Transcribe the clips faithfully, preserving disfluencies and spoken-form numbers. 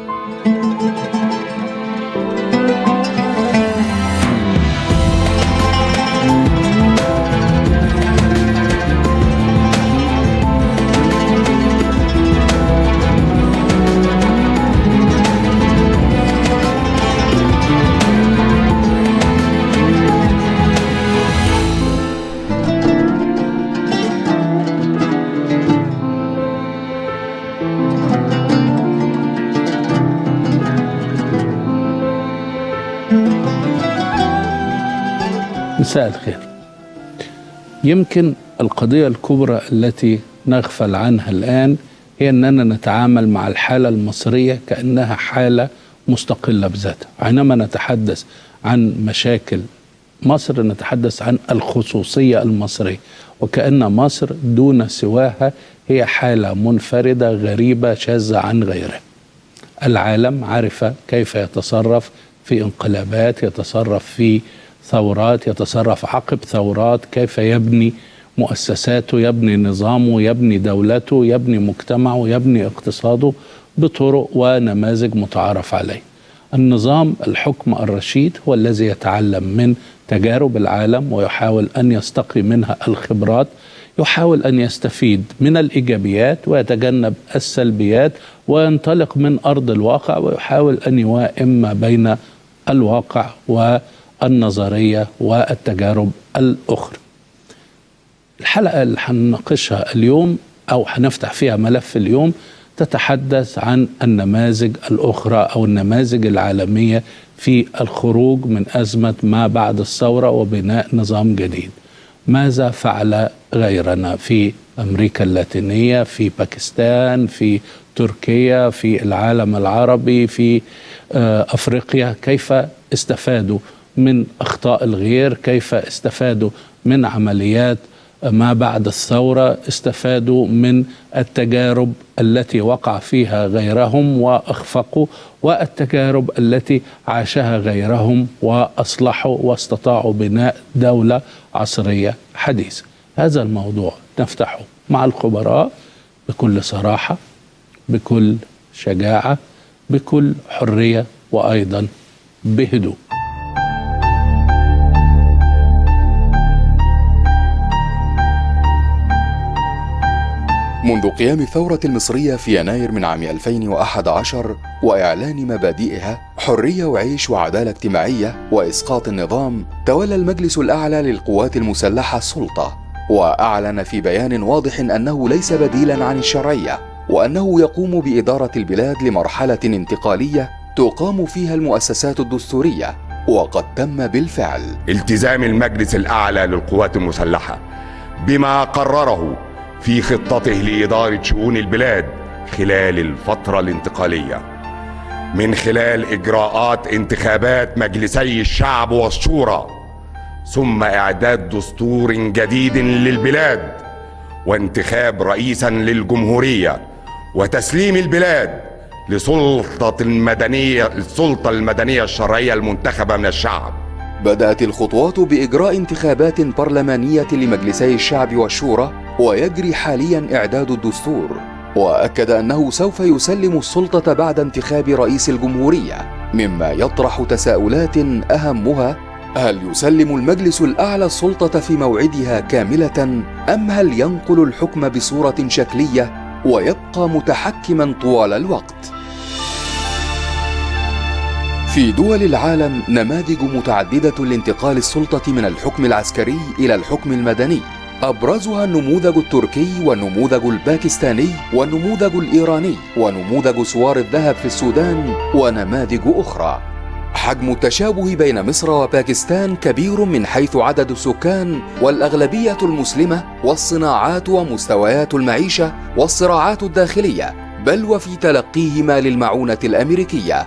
مساء الخير. يمكن القضية الكبرى التي نغفل عنها الآن هي أننا نتعامل مع الحالة المصرية كأنها حالة مستقلة بذاتها. حينما نتحدث عن مشاكل مصر نتحدث عن الخصوصية المصرية، وكأن مصر دون سواها هي حالة منفردة غريبة شاذة عن غيرها. العالم عرف كيف يتصرف في انقلابات، يتصرف في ثورات، يتصرف عقب ثورات، كيف يبني مؤسساته، يبني نظامه، يبني دولته، يبني مجتمعه، يبني اقتصاده بطرق ونماذج متعارف عليه. النظام الحكم الرشيد هو الذي يتعلم من تجارب العالم ويحاول أن يستقي منها الخبرات، يحاول أن يستفيد من الإيجابيات ويتجنب السلبيات، وينطلق من أرض الواقع ويحاول أن يوائم ما بين الواقع والنظرية والتجارب الأخرى. الحلقة اللي هنناقشها اليوم أو هنفتح فيها ملف اليوم تتحدث عن النماذج الأخرى أو النماذج العالمية في الخروج من أزمة ما بعد الثورة وبناء نظام جديد. ماذا فعل غيرنا في أمريكا اللاتينية، في باكستان، في تركيا، في العالم العربي، في أفريقيا؟ كيف استفادوا من أخطاء الغير؟ كيف استفادوا من عمليات ما بعد الثورة؟ استفادوا من التجارب التي وقع فيها غيرهم وأخفقوا، والتجارب التي عاشها غيرهم وأصلحوا واستطاعوا بناء دولة عصرية حديثة. هذا الموضوع نفتحه مع الخبراء بكل صراحة، بكل شجاعة، بكل حرية، وأيضا بهدوء. منذ قيام الثورة المصرية في يناير من عام ألفين وأحد عشر وإعلان مبادئها حرية وعيش وعدالة اجتماعية وإسقاط النظام، تولى المجلس الأعلى للقوات المسلحة السلطة، وأعلن في بيان واضح أنه ليس بديلا عن الشرعية، وأنه يقوم بإدارة البلاد لمرحلة انتقالية تقام فيها المؤسسات الدستورية، وقد تم بالفعل التزام المجلس الأعلى للقوات المسلحة بما قرره في خطته لإدارة شؤون البلاد خلال الفترة الانتقالية، من خلال إجراءات انتخابات مجلسي الشعب والشورى، ثم إعداد دستور جديد للبلاد، وانتخاب رئيسا للجمهورية، وتسليم البلاد لسلطة المدنية السلطة المدنية الشرعية المنتخبة من الشعب. بدأت الخطوات بإجراء انتخابات برلمانية لمجلسي الشعب والشورى، ويجري حاليا إعداد الدستور، وأكد أنه سوف يسلم السلطة بعد انتخاب رئيس الجمهورية، مما يطرح تساؤلات أهمها: هل يسلم المجلس الأعلى السلطة في موعدها كاملة، أم هل ينقل الحكم بصورة شكلية ويبقى متحكما طوال الوقت؟ في دول العالم نماذج متعددة لانتقال السلطة من الحكم العسكري إلى الحكم المدني، أبرزها النموذج التركي والنموذج الباكستاني والنموذج الإيراني ونموذج سوار الذهب في السودان ونماذج أخرى. حجم التشابه بين مصر وباكستان كبير من حيث عدد السكان والأغلبية المسلمة والصناعات ومستويات المعيشة والصراعات الداخلية، بل وفي تلقيهما للمعونة الأمريكية.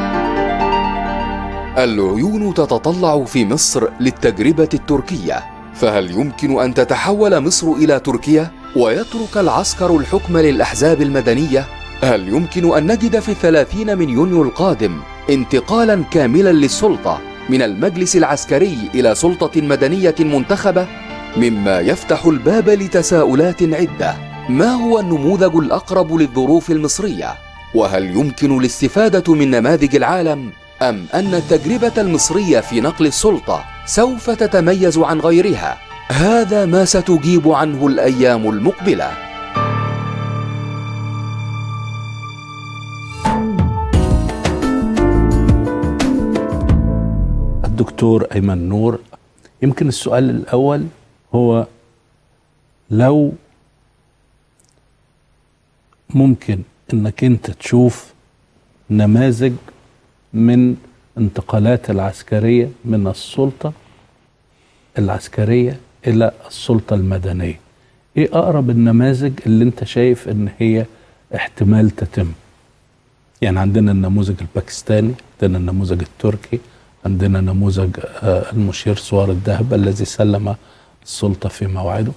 العيون تتطلع في مصر للتجربة التركية، فهل يمكن أن تتحول مصر إلى تركيا ويترك العسكر الحكم للأحزاب المدنية؟ هل يمكن أن نجد في الثلاثين من يونيو القادم انتقالا كاملا للسلطة من المجلس العسكري إلى سلطة مدنية منتخبة؟ مما يفتح الباب لتساؤلات عدة. ما هو النموذج الأقرب للظروف المصرية؟ وهل يمكن الاستفادة من نماذج العالم أم أن التجربة المصرية في نقل السلطة سوف تتميز عن غيرها؟ هذا ما ستجيب عنه الأيام المقبلة. الدكتور أيمن نور، يمكن السؤال الأول هو لو ممكن انك انت تشوف نماذج من انتقالات العسكرية من السلطة العسكرية الى السلطة المدنية، ايه اقرب النماذج اللي انت شايف ان هي احتمال تتم؟ يعني عندنا النموذج الباكستاني، عندنا النموذج التركي، عندنا نموذج المشير صور الذهب الذي سلم السلطة في موعده.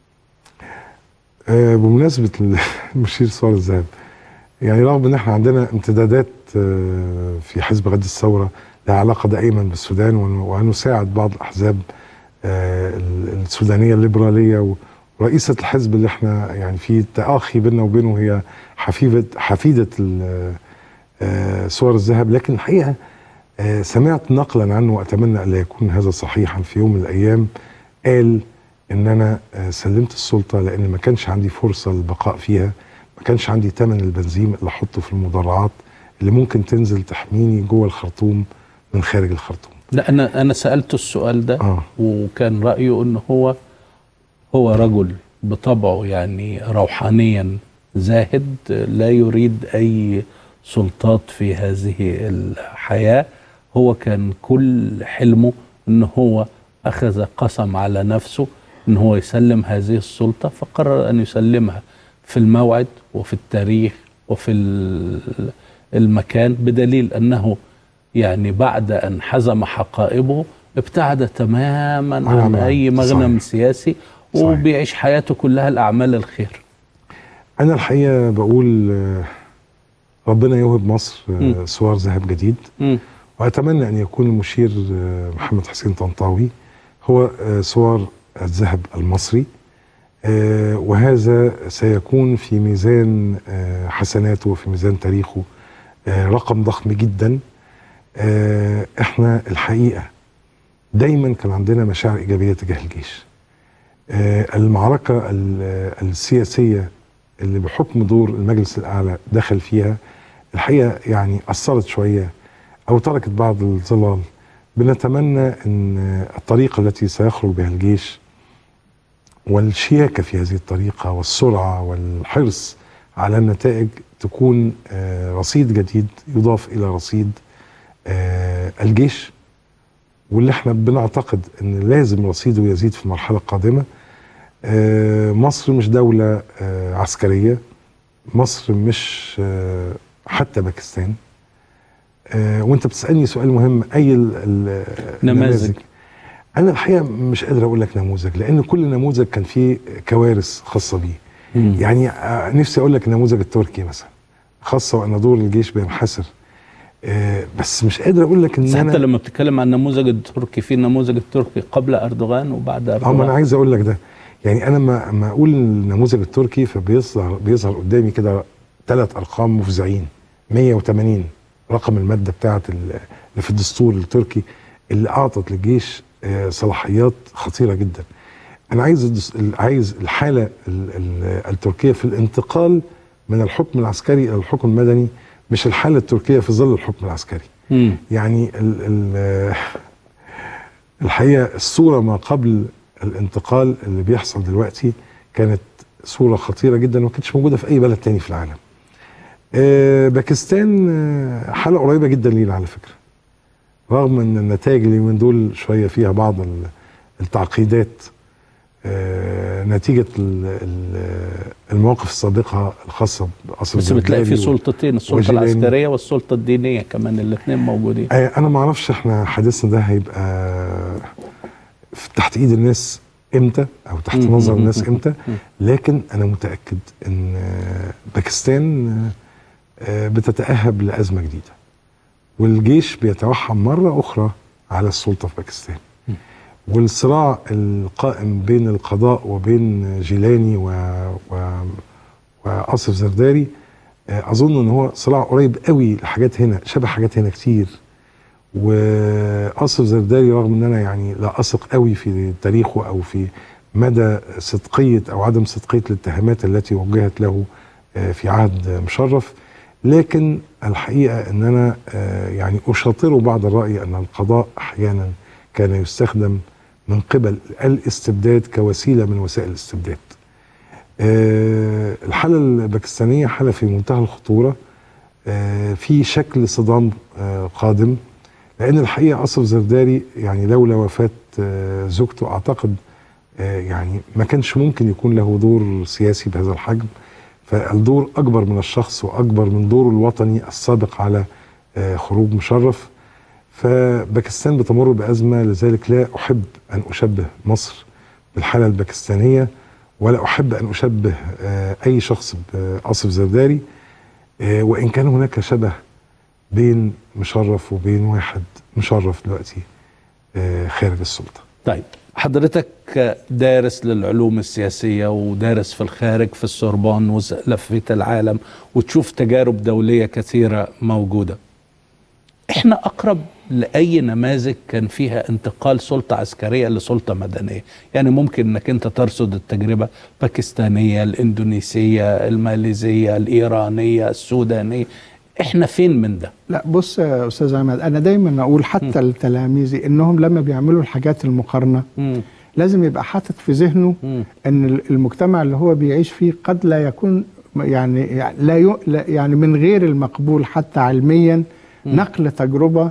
آه بمناسبة المشير صور الذهب، يعني رغم ان احنا عندنا امتدادات آه في حزب غد الثورة لها علاقة دائما بالسودان، ونساعد بعض الاحزاب آه السودانية الليبرالية، ورئيسة الحزب اللي احنا يعني في تآخي بيننا وبينه هي حفيدة حفيدة آه صور الذهب. لكن الحقيقة آه سمعت نقلا عنه واتمنى ان لا يكون هذا صحيحا في يوم من الايام، قال ان انا سلمت السلطه لان ما كانش عندي فرصه للبقاء فيها، ما كانش عندي ثمن البنزين اللي احطه في المدرعات اللي ممكن تنزل تحميني جوه الخرطوم من خارج الخرطوم. لا انا انا سالته السؤال ده آه. وكان رايه ان هو هو رجل بطبعه يعني روحانيا زاهد، لا يريد اي سلطات في هذه الحياه، هو كان كل حلمه ان هو اخذ قسم على نفسه ان هو يسلم هذه السلطة، فقرر ان يسلمها في الموعد وفي التاريخ وفي المكان، بدليل انه يعني بعد ان حزم حقائبه ابتعد تماما عن اي مغنم سياسي وبيعيش حياته كلها الاعمال الخير. انا الحقيقة بقول ربنا يوهب مصر صور ذهب جديد، م. واتمنى ان يكون المشير محمد حسين طنطاوي هو صور الذهب المصري، وهذا سيكون في ميزان حسناته وفي ميزان تاريخه رقم ضخم جدا. احنا الحقيقة دايما كان عندنا مشاعر ايجابية تجاه الجيش. المعركة السياسية اللي بحكم دور المجلس الاعلى دخل فيها الحقيقة يعني اثرت شوية او تركت بعض الظلال. بنتمنى ان الطريقة التي سيخرج بها الجيش والشياكة في هذه الطريقة والسرعة والحرص على النتائج تكون رصيد جديد يضاف الى رصيد الجيش، واللي احنا بنعتقد ان لازم رصيده يزيد في المرحلة القادمة. مصر مش دولة عسكرية، مصر مش حتى باكستان. آه وانت بتسألني سؤال مهم، اي النماذج؟ انا الحقيقة مش قادر اقول لك نموذج، لان كل نموذج كان فيه كوارث خاصة بيه. مم. يعني آه نفسي اقول لك النموذج التركي مثلا، خاصة وان دور الجيش بينحسر، آه بس مش قادر اقول لك ان حتى انا حتى لما بتتكلم عن النموذج التركي، في النموذج التركي قبل اردوغان وبعد اردوغان. اه انا عايز اقول لك ده، يعني انا ما ما اقول النموذج التركي فبيظهر بيظهر قدامي كده ثلاث ارقام مفزعين. مية وتمانين رقم المادة بتاعت اللي في الدستور التركي اللي اعطت للجيش صلاحيات خطيرة جدا. انا عايز عايز الحالة التركية في الانتقال من الحكم العسكري الى الحكم المدني، مش الحالة التركية في ظل الحكم العسكري. م. يعني ال ال الحقيقة الصورة ما قبل الانتقال اللي بيحصل دلوقتي كانت صورة خطيرة جدا وما كانتش موجودة في اي بلد تاني في العالم. آه باكستان آه حالة قريبة جدا لينا على فكرة، رغم ان النتائج اللي من دول شوية فيها بعض التعقيدات آه نتيجة المواقف السابقة الخاصة بقصر بس بتلاقي في سلطتين، السلطة العسكرية والسلطة الدينية كمان، الاثنين موجودين. آه انا ما اعرفش احنا حديثنا ده هيبقى تحت ايد الناس امتى او تحت نظر الناس امتى، لكن انا متأكد ان باكستان بتتأهب لأزمة جديدة، والجيش بيتوحم مرة اخرى على السلطة في باكستان، والصراع القائم بين القضاء وبين جيلاني و... و... وآصف زرداري اظن ان هو صراع قريب قوي لحاجات هنا، شبه حاجات هنا كتير. وقصر زرداري رغم ان انا يعني لا اثق قوي في تاريخه او في مدى صدقيه او عدم صدقيه الاتهامات التي وجهت له في عهد مشرف، لكن الحقيقه ان انا يعني اشاطر بعض الراي ان القضاء احيانا كان يستخدم من قبل الاستبداد كوسيله من وسائل الاستبداد. الحاله الباكستانيه حاله في منتهى الخطوره، في شكل صدام قادم، لان الحقيقه أصف زرداري يعني لولا وفاه زوجته اعتقد يعني ما كانش ممكن يكون له دور سياسي بهذا الحجم، فالدور اكبر من الشخص واكبر من دوره الوطني السابق على خروج مشرف. فباكستان بتمر بازمه، لذلك لا احب ان اشبه مصر بالحاله الباكستانيه، ولا احب ان اشبه اي شخص بأصف زرداري، وان كان هناك شبه بين مشرف وبين واحد مشرف دلوقتي خارج السلطه. طيب حضرتك دارس للعلوم السياسيه ودارس في الخارج في السوربون ولفيت العالم وتشوف تجارب دوليه كثيره موجوده. احنا اقرب لاي نماذج كان فيها انتقال سلطه عسكريه لسلطه مدنيه، يعني ممكن انك انت ترصد التجربه الباكستانيه، الاندونيسيه، الماليزيه، الايرانيه، السودانيه. احنا فين من ده؟ لا بص يا استاذ عماد، انا دايما اقول حتى لتلاميذي انهم لما بيعملوا الحاجات المقارنه م. لازم يبقى حاطط في ذهنه م. ان المجتمع اللي هو بيعيش فيه قد لا يكون يعني لا يعني من غير المقبول حتى علميا م. نقل تجربه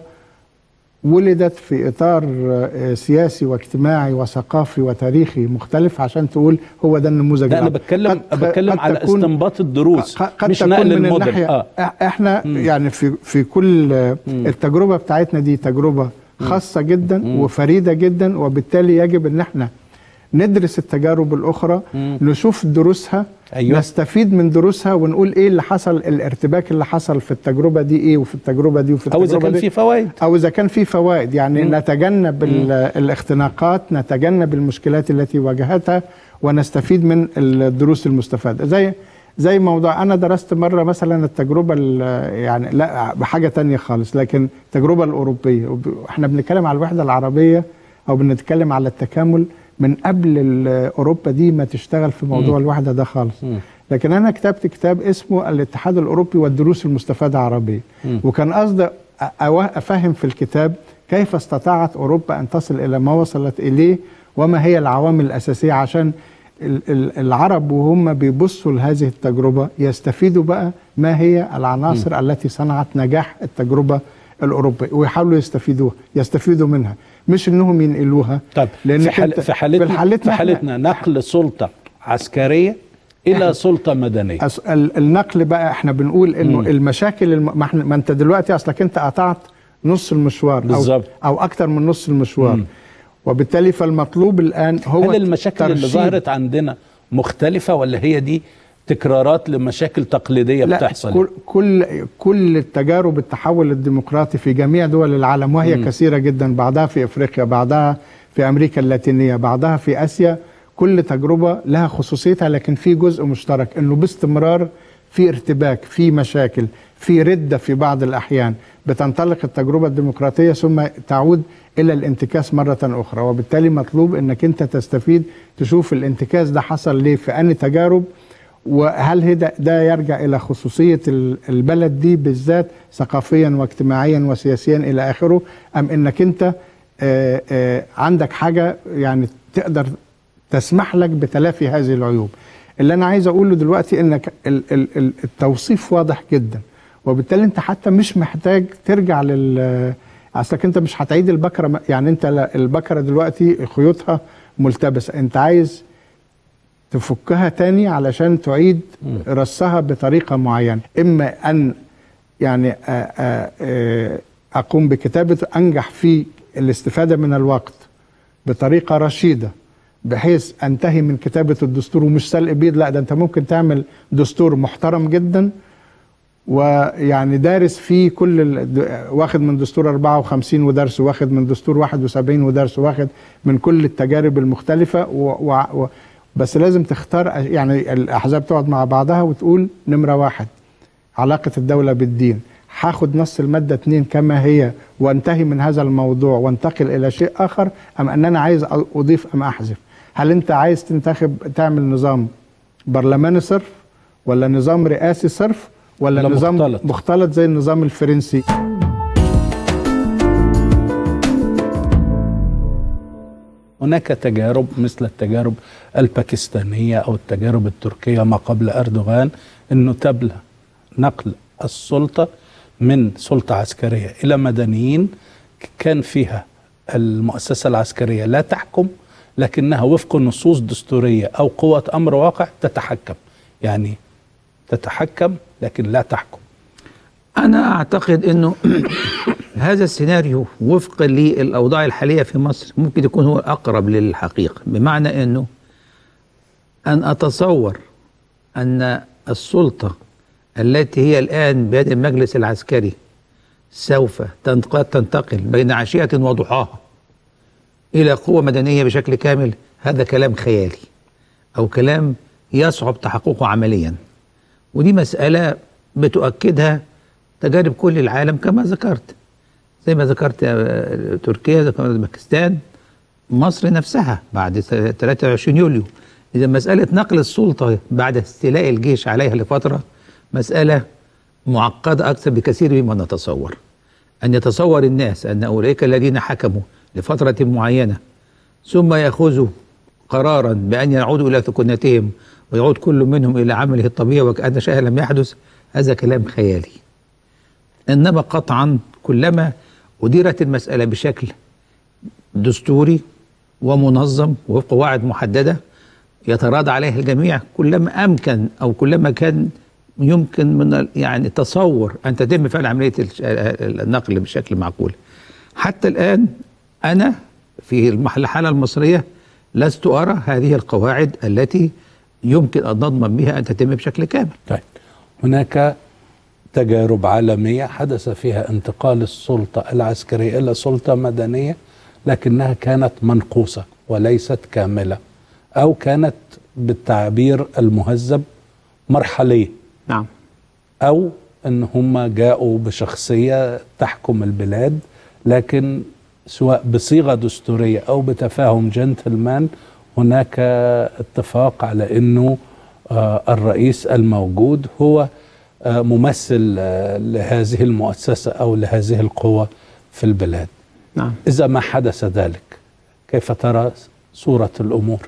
ولدت في اطار سياسي واجتماعي وثقافي وتاريخي مختلف عشان تقول هو ده النموذج. لا انا بتكلم قد بتكلم قد على استنباط الدروس قد مش تكون نقل من الموديل. الناحيه آه. احنا مم. يعني في في كل مم. التجربه بتاعتنا دي تجربه خاصه جدا مم. وفريده جدا، وبالتالي يجب ان احنا ندرس التجارب الاخرى مم. نشوف دروسها. أيوة. نستفيد من دروسها ونقول ايه اللي حصل، الارتباك اللي حصل في التجربه دي ايه وفي التجربه دي وفي التجربه دي، او اذا كان في فوائد او اذا كان في فوائد يعني مم. نتجنب مم. الاختناقات، نتجنب المشكلات التي واجهتها ونستفيد من الدروس المستفاده. زي زي موضوع انا درست مره مثلا التجربه يعني لا بحاجه تانية خالص، لكن التجربه الاوروبيه، احنا بنتكلم على الوحده العربيه او بنتكلم على التكامل من قبل اوروبا دي ما تشتغل في موضوع م. الوحده ده خالص. م. لكن انا كتبت كتاب اسمه الاتحاد الاوروبي والدروس المستفاده عربيه، م. وكان قصدي افهم في الكتاب كيف استطاعت اوروبا ان تصل الى ما وصلت اليه، وما هي العوامل الاساسيه عشان العرب وهم بيبصوا لهذه التجربه يستفيدوا بقى ما هي العناصر م. التي صنعت نجاح التجربه الاوروبيه، ويحاولوا يستفيدوها يستفيدوا منها، مش انهم ينقلوها. طب في, حال في حالتنا في حالتنا, في حالتنا نقل سلطه عسكريه الى سلطه مدنيه. النقل بقى احنا بنقول انه مم. المشاكل الم... ما, ما انت دلوقتي اصلك انت قطعت نص المشوار بالظبط او, أو اكتر من نص المشوار مم. وبالتالي فالمطلوب الان هو هل المشاكل ترشيد. اللي ظهرت عندنا مختلفه ولا هي دي تكرارات لمشاكل تقليديه لا بتحصل؟ كل كل كل التجارب التحول الديمقراطي في جميع دول العالم وهي م. كثيره جدا، بعضها في افريقيا، بعضها في امريكا اللاتينيه، بعضها في اسيا، كل تجربه لها خصوصيتها، لكن في جزء مشترك انه باستمرار في ارتباك، في مشاكل، في رده في بعض الاحيان، بتنطلق التجربه الديمقراطيه ثم تعود الى الانتكاس مره اخرى، وبالتالي مطلوب انك انت تستفيد تشوف الانتكاس ده حصل ليه في انهي تجارب، وهل ده, ده يرجع الى خصوصيه البلد دي بالذات ثقافيا واجتماعيا وسياسيا الى اخره، ام انك انت آآ آآ عندك حاجه يعني تقدر تسمح لك بتلافي هذه العيوب. اللي انا عايز اقوله دلوقتي انك التوصيف واضح جدا، وبالتالي انت حتى مش محتاج ترجع لل اصلك انت مش هتعيد البكره، يعني انت البكره دلوقتي خيوطها ملتبسه، انت عايز تفكها تاني علشان تعيد رصها بطريقه معينه، اما ان يعني اقوم بكتابه انجح في الاستفاده من الوقت بطريقه رشيده بحيث انتهي من كتابه الدستور ومش سلق بيض، لا ده انت ممكن تعمل دستور محترم جدا ويعني دارس فيه كل واخد من دستور أربعة وخمسين ودرس، واخد من دستور واحد وسبعين ودرس، واخد من كل التجارب المختلفه و, و, و بس لازم تختار، يعني الاحزاب تقعد مع بعضها وتقول نمره واحد علاقة الدولة بالدين، هاخد نص المادة اتنين كما هي وانتهي من هذا الموضوع وانتقل إلى شيء آخر، أم أن أنا عايز أضيف أم أحذف؟ هل أنت عايز تنتخب تعمل نظام برلماني صرف، ولا نظام رئاسي صرف، ولا نظام مختلط. مختلط زي النظام الفرنسي؟ هناك تجارب مثل التجارب الباكستانية أو التجارب التركية ما قبل أردوغان، أنه تبلى نقل السلطة من سلطة عسكرية إلى مدنيين كان فيها المؤسسة العسكرية لا تحكم، لكنها وفق نصوص دستورية أو قوة أمر واقع تتحكم، يعني تتحكم لكن لا تحكم. أنا أعتقد أنه هذا السيناريو وفقا للأوضاع الحالية في مصر ممكن يكون هو أقرب للحقيقة، بمعنى أنه أن أتصور أن السلطة التي هي الآن بيد المجلس العسكري سوف تنتقل بين عشية وضحاها إلى قوة مدنية بشكل كامل، هذا كلام خيالي أو كلام يصعب تحققه عمليا، ودي مسألة بتؤكدها تجارب كل العالم كما ذكرت، زي ما ذكرت تركيا، ذكرت باكستان، مصر نفسها بعد ثلاثة وعشرين يوليو. إذا مسألة نقل السلطة بعد استيلاء الجيش عليها لفترة مسألة معقدة أكثر بكثير مما نتصور. أن يتصور الناس أن أولئك الذين حكموا لفترة معينة ثم يأخذوا قرارا بأن يعودوا إلى سكنتهم ويعود كل منهم إلى عمله الطبيعي وكأن شيئا لم يحدث، هذا كلام خيالي. إنما قطعا كلما أديرت المسألة بشكل دستوري ومنظم وفق قواعد محددة يتراضى عليها الجميع، كلما أمكن أو كلما كان يمكن من يعني تصور أن تتم فعل عملية النقل بشكل معقول. حتى الآن أنا في الحالة المصرية لست أرى هذه القواعد التي يمكن أن نضمن بها أن تتم بشكل كامل. طيب، هناك تجارب عالمية حدث فيها انتقال السلطة العسكرية إلى سلطة مدنية، لكنها كانت منقوصة وليست كاملة، أو كانت بالتعبير المهذب مرحلية. نعم. أو أن هم جاءوا بشخصية تحكم البلاد، لكن سواء بصيغة دستورية أو بتفاهم جنتلمان هناك اتفاق على أنه آه الرئيس الموجود هو آه ممثل آه لهذه المؤسسة أو لهذه القوة في البلاد. نعم. إذا ما حدث ذلك كيف ترى صورة الأمور؟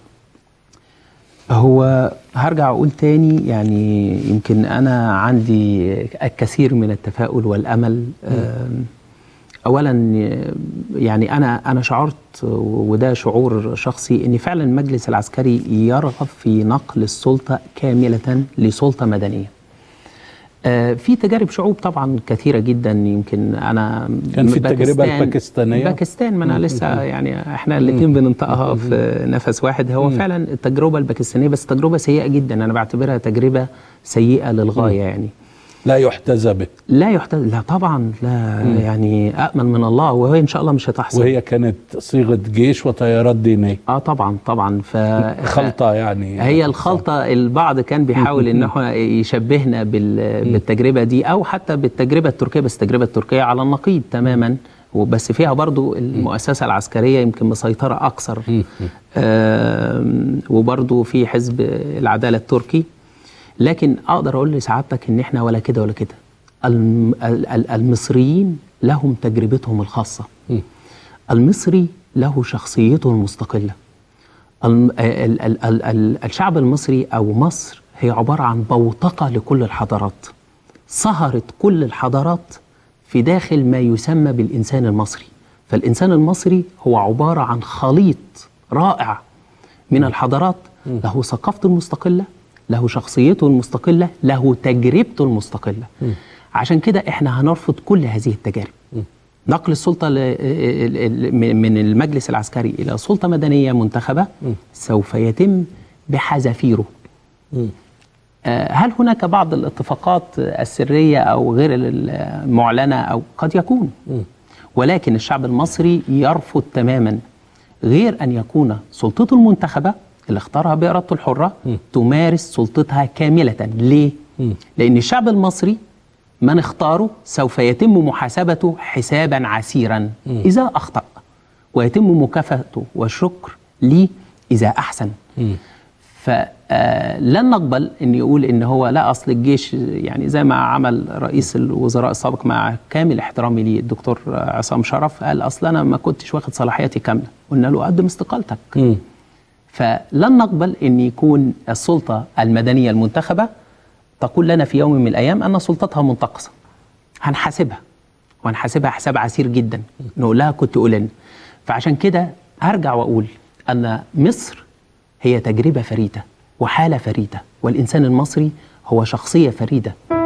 هو هرجع أقول تاني، يعني يمكن أنا عندي الكثير من التفاؤل والأمل. أولا يعني أنا أنا شعرت، وده شعور شخصي، أن فعلا المجلس العسكري يرغب في نقل السلطة كاملة لسلطة مدنية. آه في تجارب شعوب طبعا كثيرة جدا، يمكن أنا كان في التجربة الباكستانية باكستان ما أنا لسه يعني احنا الاثنين بننطقها في نفس واحد. هو فعلا التجربة الباكستانية بس تجربة سيئة جدا، أنا بعتبرها تجربة سيئة للغاية. يعني لا يحتذى به، لا يحتذى، لا طبعا، لا مم. يعني أأمن من الله، وهي إن شاء الله مش هتحصل. وهي كانت صيغة جيش وطيارات دينية. اه طبعا طبعا. ف خلطة يعني، هي الخلطة. البعض كان بيحاول انه يشبهنا بال... بالتجربة دي او حتى بالتجربة التركية، بس التجربة التركية على النقيض تماما، وبس فيها برضو المؤسسة العسكرية يمكن مسيطرة اكثر. آه وبرضو في حزب العدالة التركي. لكن اقدر اقول لسعادتك ان احنا ولا كده ولا كده. المصريين لهم تجربتهم الخاصة، المصري له شخصيته المستقلة. الشعب المصري أو مصر هي عبارة عن بوتقة لكل الحضارات، صهرت كل الحضارات في داخل ما يسمى بالإنسان المصري. فالإنسان المصري هو عبارة عن خليط رائع من الحضارات، له ثقافته المستقلة، له شخصيته المستقلة، له تجربته المستقلة. عشان كده احنا هنرفض كل هذه التجارب. نقل السلطة من المجلس العسكري إلى سلطة مدنية منتخبة سوف يتم بحذافيره. هل هناك بعض الاتفاقات السرية أو غير المعلنة أو قد يكون، ولكن الشعب المصري يرفض تماما غير أن يكون سلطته المنتخبة اللي اختارها بإرادته الحرة تمارس سلطتها كاملة. ليه؟ لأن الشعب المصري من اختاره سوف يتم محاسبته حسابا عسيرا م. إذا أخطأ، ويتم مكافأته والشكر ليه إذا أحسن. م. فلن نقبل أن يقول إن هو لا أصل الجيش، يعني زي ما عمل رئيس الوزراء السابق مع كامل احترامي ليه الدكتور عصام شرف، قال أصل أنا ما كنتش واخد صلاحياتي كاملة. قلنا له قدم استقالتك. م. فلن نقبل أن يكون السلطة المدنية المنتخبة تقول لنا في يوم من الأيام أن سلطتها منتقصة. هنحاسبها، وهنحاسبها حساب عسير جدا، نقول لها كنت قولن. فعشان كده هرجع وأقول أن مصر هي تجربة فريدة وحالة فريدة، والإنسان المصري هو شخصية فريدة.